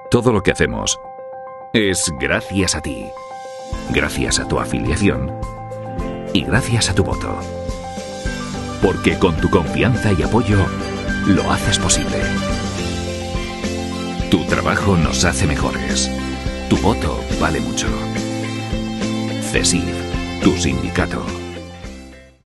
Todo lo que hacemos es gracias a ti, gracias a tu afiliación y gracias a tu voto. Porque con tu confianza y apoyo lo haces posible. Tu trabajo nos hace mejores. Tu voto vale mucho. CESIF, tu sindicato.